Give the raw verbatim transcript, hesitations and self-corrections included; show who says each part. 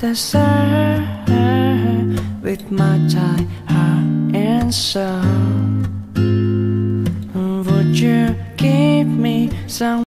Speaker 1: desert with my tired heart and soul. Would you give me some